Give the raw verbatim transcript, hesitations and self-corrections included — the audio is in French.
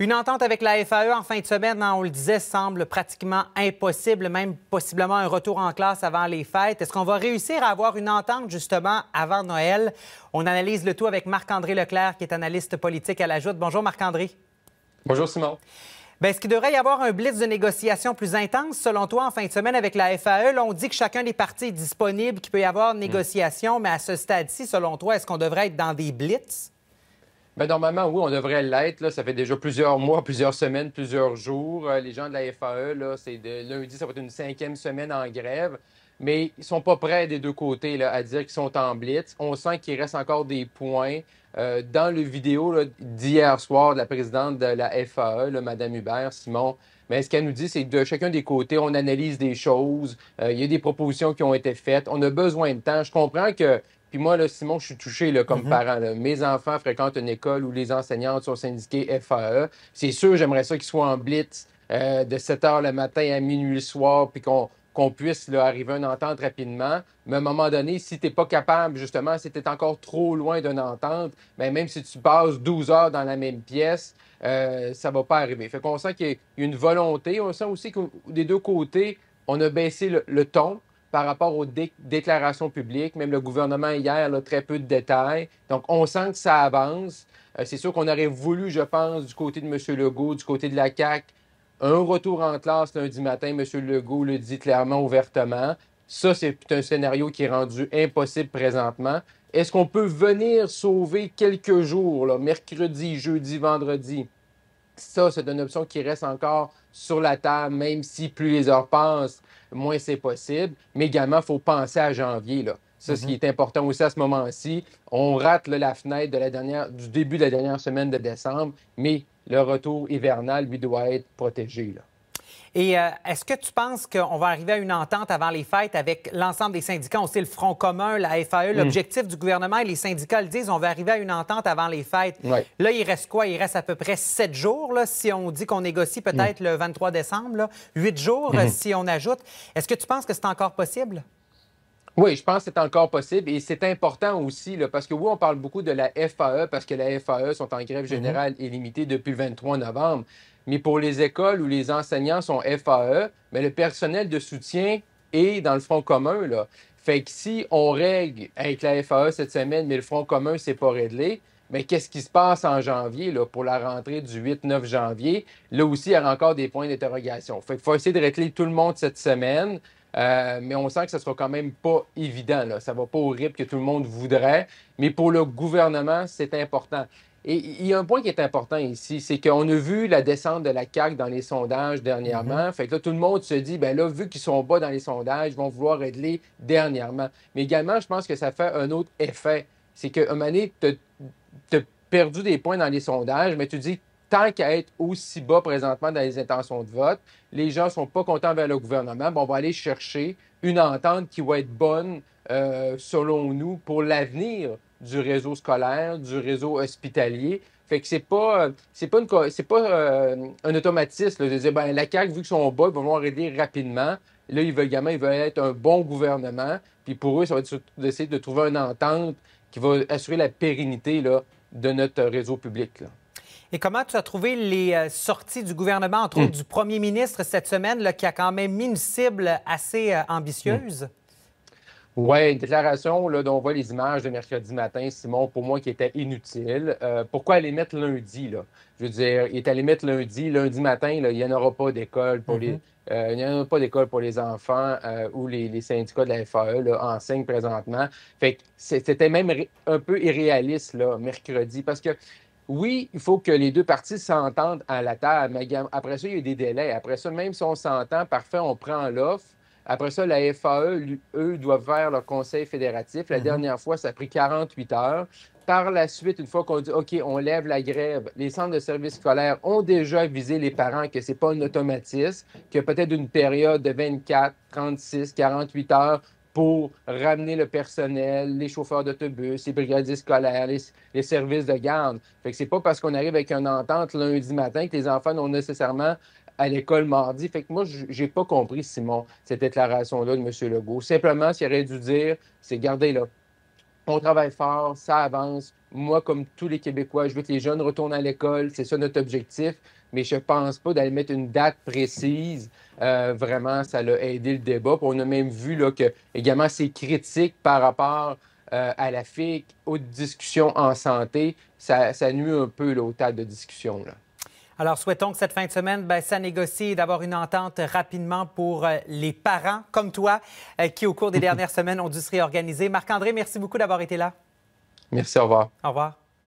Une entente avec la F A E en fin de semaine, hein, on le disait, semble pratiquement impossible, même possiblement un retour en classe avant les fêtes. Est-ce qu'on va réussir à avoir une entente, justement, avant Noël? On analyse le tout avec Marc-André Leclerc, qui est analyste politique à La Joute. Bonjour, Marc-André. Bonjour, Simon. Bien, est-ce qu'il devrait y avoir un blitz de négociation plus intense, selon toi, en fin de semaine avec la F A E? Là, on dit que chacun des partis est disponible, qu'il peut y avoir négociation, mais à ce stade-ci, selon toi, est-ce qu'on devrait être dans des blitz? Bien, normalement, oui, on devrait l'être. Là. Ça fait déjà plusieurs mois, plusieurs semaines, plusieurs jours. Euh, les gens de la F A E, là, c'est de lundi, ça va être une cinquième semaine en grève. Mais ils sont pas prêts des deux côtés là, à dire qu'ils sont en blitz. On sent qu'il reste encore des points. Euh, dans le vidéo d'hier soir de la présidente de la F A E, là, Mme Hubert, Simon, mais ce qu'elle nous dit, c'est que de chacun des côtés, on analyse des choses. Euh, il y a des propositions qui ont été faites. On a besoin de temps. Je comprends que... Puis moi, là, Simon, je suis touché là, comme Mm-hmm. parent. Là. Mes enfants fréquentent une école où les enseignantes sont syndiquées F A E. C'est sûr, j'aimerais ça qu'ils soient en blitz euh, de sept heures le matin à minuit le soir, puis qu'on qu'on puisse là, arriver à une entente rapidement. Mais à un moment donné, si tu n'es pas capable, justement, si tu es encore trop loin d'une entente, bien, même si tu passes douze heures dans la même pièce, euh, ça ne va pas arriver. Fait qu'on sent qu'il y a une volonté. On sent aussi que des deux côtés, on a baissé le, le ton par rapport aux dé déclarations publiques. Même le gouvernement, hier, a très peu de détails. Donc, on sent que ça avance. Euh, c'est sûr qu'on aurait voulu, je pense, du côté de M. Legault, du côté de la C A Q, un retour en classe lundi matin. M. Legault le dit clairement, ouvertement. Ça, c'est un scénario qui est rendu impossible présentement. Est-ce qu'on peut venir sauver quelques jours, là, mercredi, jeudi, vendredi? Ça, c'est une option qui reste encore sur la table, même si plus les heures passent, moins c'est possible. Mais également, il faut penser à janvier, là. Ça, mm-hmm. Ce qui est important aussi à ce moment-ci. On rate là, la fenêtre de la dernière, du début de la dernière semaine de décembre, mais le retour hivernal, lui, doit être protégé, là. Et euh, est-ce que tu penses qu'on va arriver à une entente avant les fêtes avec l'ensemble des syndicats? On sait le Front commun, la F A E, l'objectif mmh. du gouvernement et les syndicats le disent, on va arriver à une entente avant les fêtes. Ouais. Là, il reste quoi? Il reste à peu près sept jours, là, si on dit qu'on négocie peut-être mmh. le vingt-trois décembre, là. Huit jours, mmh. si on ajoute. Est-ce que tu penses que c'est encore possible? Oui, je pense que c'est encore possible et c'est important aussi, là, parce que oui, on parle beaucoup de la F A E parce que la F A E sont en grève générale mmh. illimitée depuis le vingt-trois novembre. Mais pour les écoles où les enseignants sont F A E, mais le personnel de soutien est dans le Front commun, là. Fait que si on règle avec la F A E cette semaine, mais le Front commun, c'est pas réglé, mais qu'est-ce qui se passe en janvier, là, pour la rentrée du huit neuf janvier? Là aussi, il y aura encore des points d'interrogation. Fait qu'il faut essayer de régler tout le monde cette semaine. Euh, mais on sent que ce sera quand même pas évident, là. Ça va pas au rythme que tout le monde voudrait. Mais pour le gouvernement, c'est important. Et il y a un point qui est important ici, c'est qu'on a vu la descente de la C A Q dans les sondages dernièrement. Mm-hmm. Fait que là, tout le monde se dit, bien là, vu qu'ils sont bas dans les sondages, ils vont vouloir régler dernièrement. Mais également, je pense que ça fait un autre effet. C'est qu'à un moment donné, tu as perdu des points dans les sondages, mais tu dis, tant qu'à être aussi bas présentement dans les intentions de vote, les gens ne sont pas contents vers le gouvernement, bien, on va aller chercher une entente qui va être bonne, euh, selon nous, pour l'avenir du réseau scolaire, du réseau hospitalier. Fait que c'est pas, c'est pas, une, c'est pas euh, un automatisme là, de dire, ben, la C A Q, vu qu'ils sont bas, ils vont vouloir aider rapidement. Là, ils veulent également, ils veulent être un bon gouvernement. Puis pour eux, ça va être d'essayer de trouver une entente qui va assurer la pérennité là, de notre réseau public, là. Et comment tu as trouvé les euh, sorties du gouvernement, entre autres mmh. du premier ministre cette semaine, là, qui a quand même mis une cible assez euh, ambitieuse? Mmh. Oui, une déclaration là, dont on voit les images de mercredi matin, Simon, pour moi, qui était inutile. Euh, pourquoi aller mettre lundi, là? Je veux dire, il est allé mettre lundi. Lundi matin, là, il n'y en aura pas d'école pour mm-hmm. les... Euh, il n'y en a pas d'école pour les enfants euh, où les, les syndicats de la F A E là, enseignent présentement. Fait que c'était même un peu irréaliste, là, mercredi, parce que oui, il faut que les deux parties s'entendent à la table, mais après ça, il y a des délais. Après ça, même si on s'entend, parfait, on prend l'offre. Après ça, la F A E, eux, doivent faire leur conseil fédératif. La mm-hmm. dernière fois, ça a pris quarante-huit heures. Par la suite, une fois qu'on dit « OK, on lève la grève », les centres de services scolaires ont déjà avisé les parents que ce n'est pas un automatisme, qu'il y a peut-être une période de vingt-quatre, trente-six, quarante-huit heures pour ramener le personnel, les chauffeurs d'autobus, les brigadiers scolaires, les, les services de garde. Fait que c'est pas parce qu'on arrive avec une entente lundi matin que les enfants n'ont nécessairement à l'école mardi. Fait que moi, j'ai pas compris, Simon, cette déclaration-là de M. Legault. Simplement, ce qu'il aurait dû dire, c'est « Gardez là, on travaille fort, ça avance. moi, comme tous les Québécois, je veux que les jeunes retournent à l'école, c'est ça notre objectif, mais je ne pense pas d'aller mettre une date précise. Euh, vraiment, ça a aidé le débat. Puis on a même vu là, que, également, ces critiques par rapport euh, à la F I C, aux discussions en santé, ça, ça nuit un peu là, au tas de discussion. Là. Alors, souhaitons que cette fin de semaine, bien, ça négocie et d'avoir une entente rapidement pour euh, les parents comme toi euh, qui, au cours des dernières semaines, ont dû se réorganiser. Marc-André, merci beaucoup d'avoir été là. Merci, au revoir. Au revoir.